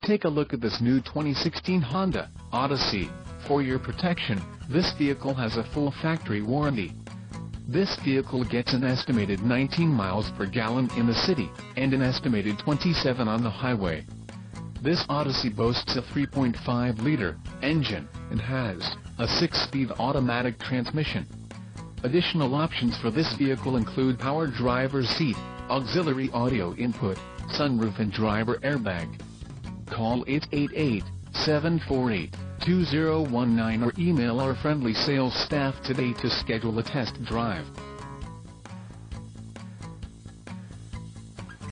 Take a look at this new 2016 Honda Odyssey. For your protection, this vehicle has a full factory warranty. This vehicle gets an estimated 19 miles per gallon in the city, and an estimated 27 on the highway. This Odyssey boasts a 3.5-liter engine, and has a 6-speed automatic transmission. Additional options for this vehicle include power driver's seat, auxiliary audio input, sunroof and driver airbag. Call 888-748-2019 or email our friendly sales staff today to schedule a test drive.